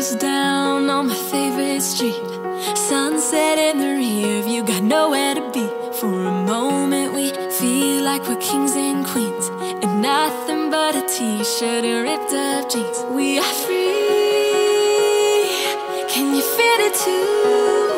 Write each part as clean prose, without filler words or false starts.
Windows down on my favorite street, sunset in the rear view, got nowhere to be. For a moment we feel like we're kings and queens in nothing but a t-shirt and ripped up jeans. We are free, can you feel it too?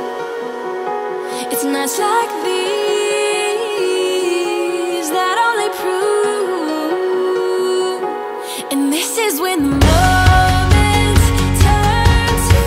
It's nights like these that only prove. And this is when the moments turn to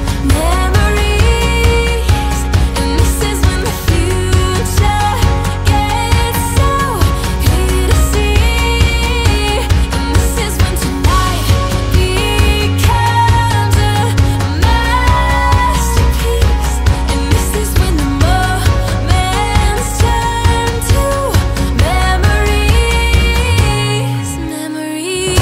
memories. And this is when the future gets so clear to see. And this is when tonight becomes a masterpiece. And this is when the moments turn to memories. Memories.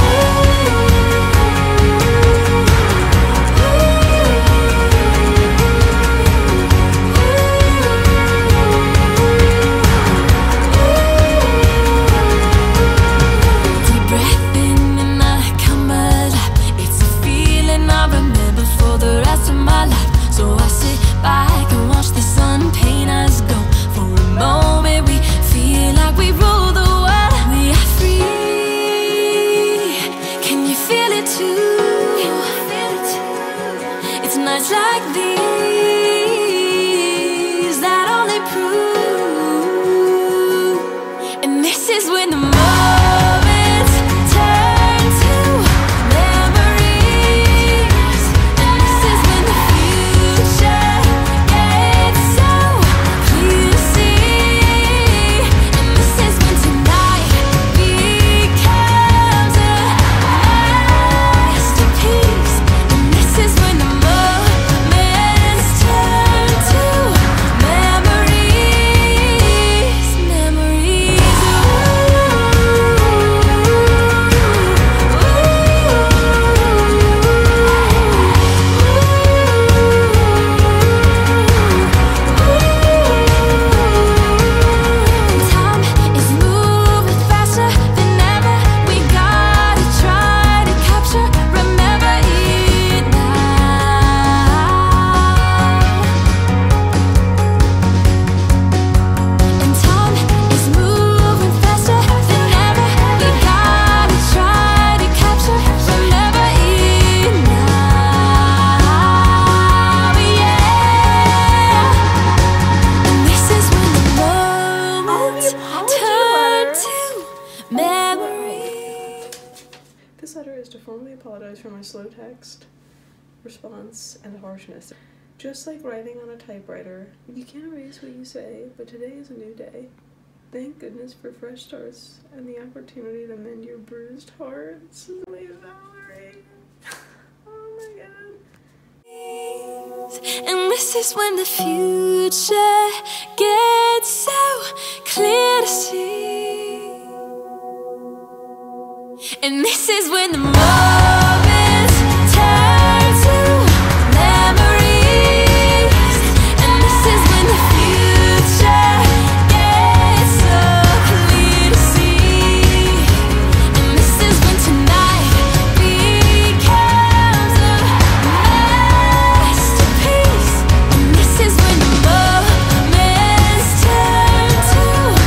Deep breath in and I come alive. It's a feeling I remember for the rest of my life. So I sit back and watch the sun paint us gold. For a moment we feel like we rule the world. We are free, can you feel it too? It's nights like these that only prove. And this is when the moments turn to memories. And this is when the future gets so clear to see. And this is when tonight becomes a masterpiece. And this is when the moments turn to memories. Memories. Time is moving faster than ever. We gotta try to capture, remember it now. And time is moving faster than ever. We gotta try to capture, remember it now. Yeah. And this is when the moments turn to memory. This letter is to formally apologize for my slow text, response, and harshness. Just like writing on a typewriter, you can't erase what you say, but today is a new day. Thank goodness for fresh starts and the opportunity to mend your bruised heart. Sincerely, Valerie. Oh my god. And this is when the future gets so clear to see. And this is when the moments turn to memories. And this is when the future gets so clear to see. And this is when tonight becomes a masterpiece. And this is when the moments turn to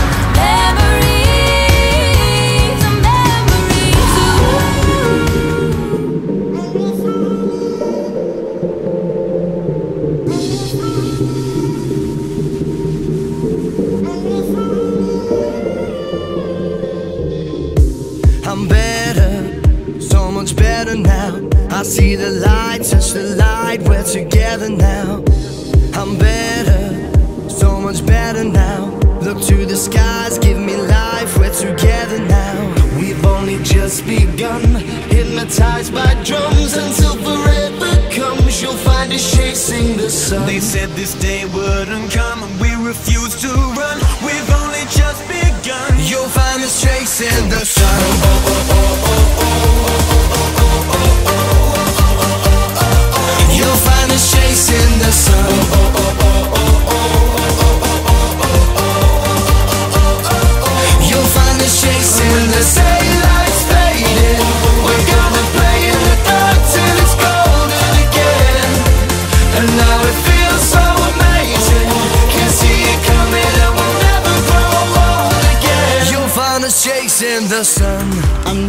memories. Memories. I'm better, so much better now. I see the light, touch the light, we're together now. I'm better, so much better now. Look to the skies, give me life, we're together now. We've only just begun, hypnotized by drums. Until forever comes, you'll find us chasing the sun. They said this day wouldn't come and we refused to run. We've only just begun. You'll find us chasing the sun. You'll find us chasing the sun. You'll find us chasing the sun. Say lights fading, we're gonna play in the dark till it's gone. chasing the sun. I'm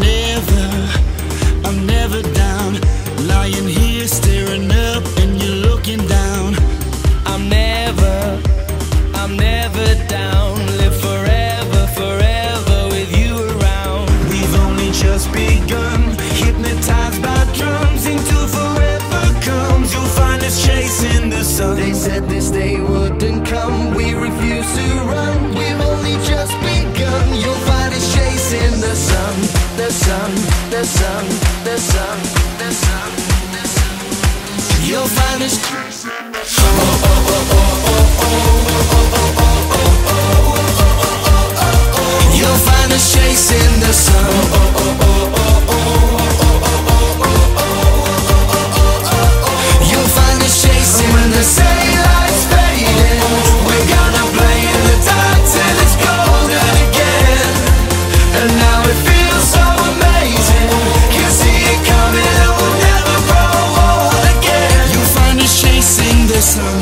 never down. Lying here staring up and you're looking down. I'm never down. Live forever, forever with you around. We've only just begun, hypnotized by drums until forever comes. You'll find us chasing the sun. They said this day wouldn't come. We refuse to run. We've only just begun. You'll find us chasing the sun, the sun, the sun, the sun, the sun, the sun. You'll find us chasing the sun. You'll find us chasing the sun. You'll find us chasing when the city lights fading. We're gonna play in the dark till it's golden again. And now it feels so amazing. Can see it coming and we'll never grow old again. You'll find us chasing the sun.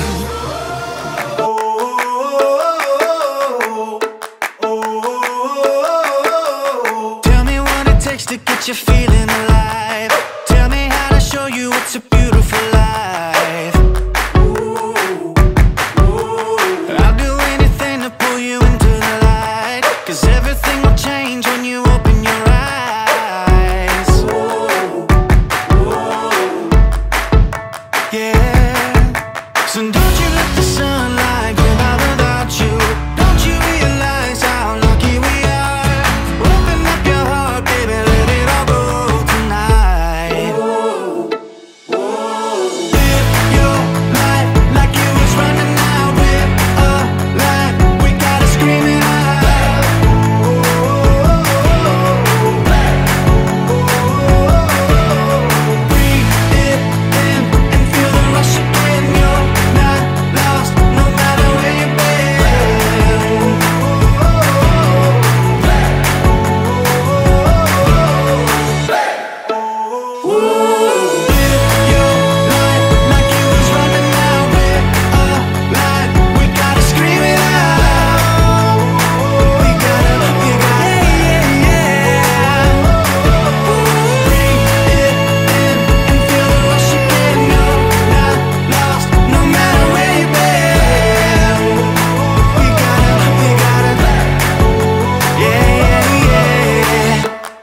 Tell me what it takes to get you feeling alive. Tell me how to show you it's a beautiful life. I'll do anything to pull you into the light, 'cause everything will change when you open your eyes. Yeah. So don't you let the sunlight get out without you. Don't you realize how lucky we are? Open up your heart, baby, let it all go tonight. Live your life like it was running out. We're alive, we gotta scream it out. Breathe it in and feel the rush again. You're not lost, no matter where you've been. Live your life like it was running out. We're alive, we gotta scream it out. We gotta, yeah. Breathe it in and feel the rush again. You're not lost, no matter where you've been. We gotta, yeah.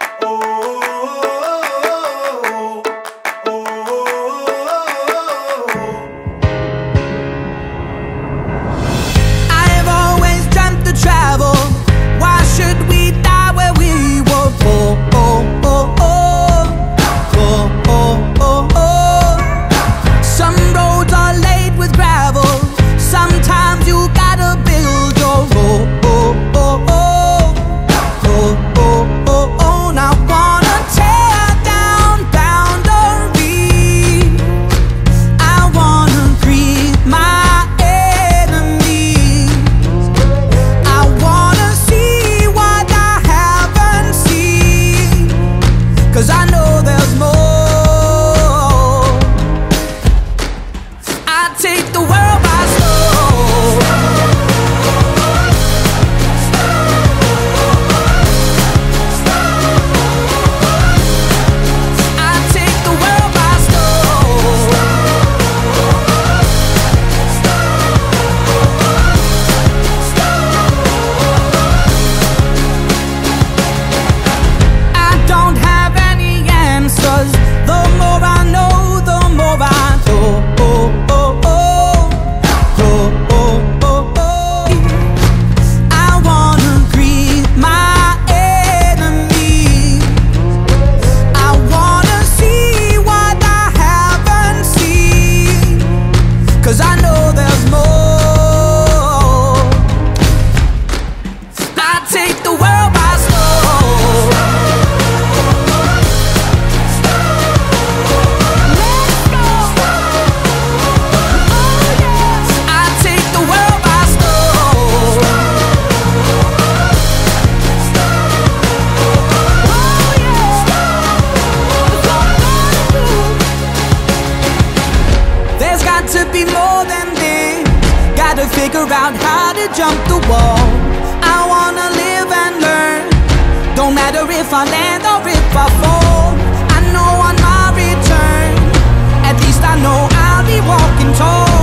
I have always dreamt to travel. Why should we die where we were born? Some roads are laid with gravel. Sometimes you gotta build your road. I wanna tear down boundaries. I wanna greet my enemies. I wanna see what I haven't seen, 'cause I know there's more. I take the world by storm. I take the world by storm. I don't have any answers. The more I know, the more I know. I wanna greet my enemies. I wanna see what I haven't seen, 'cause I know there's more. I take the world by storm. Let's go. Oh yeah. I take the world by storm. Oh yeah. There's got to be more than this. Gotta figure out how to jump the wall. I wanna live and learn. Don't matter if I land or if I fall, I know on my return, at least I know I'll be walking tall.